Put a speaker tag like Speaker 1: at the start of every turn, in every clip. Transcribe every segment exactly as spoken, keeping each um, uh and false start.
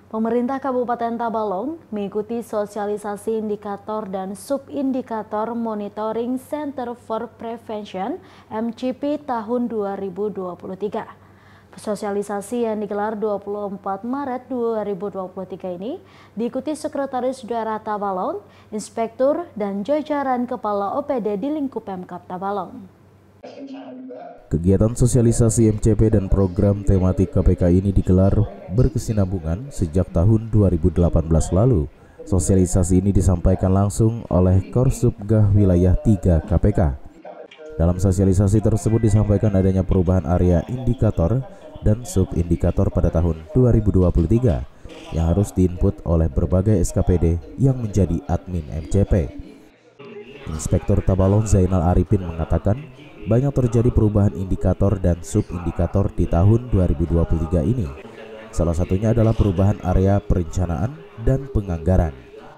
Speaker 1: Pemerintah Kabupaten Tabalong mengikuti sosialisasi indikator dan subindikator Monitoring Center for Prevention M C P tahun dua ribu dua puluh tiga. Sosialisasi yang digelar dua puluh empat Maret dua ribu dua puluh tiga ini diikuti Sekretaris Daerah Tabalong, Inspektur, dan jajaran Kepala O P D di lingkup Pemkab Tabalong.
Speaker 2: Kegiatan sosialisasi M C P dan program tematik K P K ini digelar berkesinambungan sejak tahun dua ribu delapan belas lalu. Sosialisasi ini disampaikan langsung oleh Korsubgah Wilayah tiga K P K. Dalam sosialisasi tersebut disampaikan adanya perubahan area indikator dan subindikator pada tahun dua ribu dua puluh tiga yang harus diinput oleh berbagai S K P D yang menjadi admin M C P. Inspektur Tabalong Zainal Arifin mengatakan banyak terjadi perubahan indikator dan subindikator di tahun dua ribu dua puluh tiga ini. Salah satunya adalah perubahan area perencanaan dan penganggaran,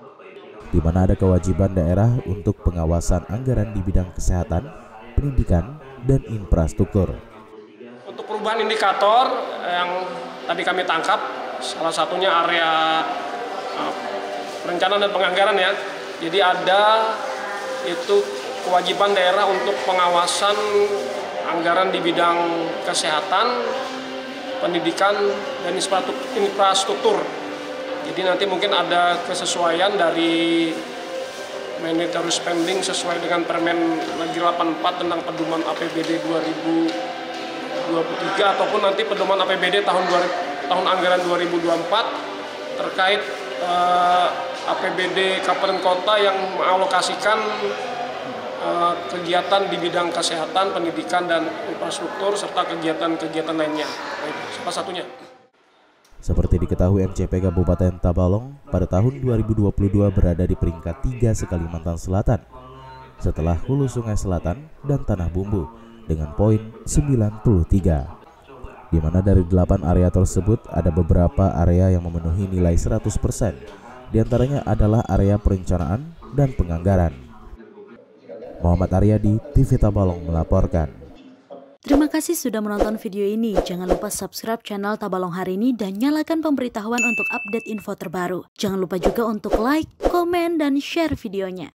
Speaker 2: di mana ada kewajiban daerah untuk pengawasan anggaran di bidang kesehatan, pendidikan, dan infrastruktur.
Speaker 3: Untuk perubahan indikator yang tadi kami tangkap, salah satunya area uh, perencanaan dan penganggaran ya. Jadi ada itu kewajiban daerah untuk pengawasan anggaran di bidang kesehatan, pendidikan, dan infrastruktur. Jadi nanti mungkin ada kesesuaian dari mandatory spending sesuai dengan Permen Negeri delapan puluh empat tentang pedoman A P B D dua ribu dua puluh tiga ataupun nanti pedoman A P B D tahun tahun anggaran dua ribu dua puluh empat terkait eh, A P B D kabupaten kota yang mengalokasikan kegiatan di bidang kesehatan, pendidikan, dan infrastruktur, serta kegiatan-kegiatan lainnya. Salah satunya.
Speaker 2: Seperti diketahui, M C P Kabupaten Tabalong pada tahun dua ribu dua puluh dua berada di peringkat tiga se-Kalimantan Selatan, setelah Hulu Sungai Selatan dan Tanah Bumbu dengan poin sembilan puluh tiga. Di mana dari delapan area tersebut ada beberapa area yang memenuhi nilai seratus persen. Di antaranya adalah area perencanaan dan penganggaran. Muhammad Aryadi, T V Tabalong melaporkan.
Speaker 1: Terima kasih sudah menonton video ini. Jangan lupa subscribe channel Tabalong Hari Ini dan nyalakan pemberitahuan untuk update info terbaru. Jangan lupa juga untuk like, komen, dan share videonya.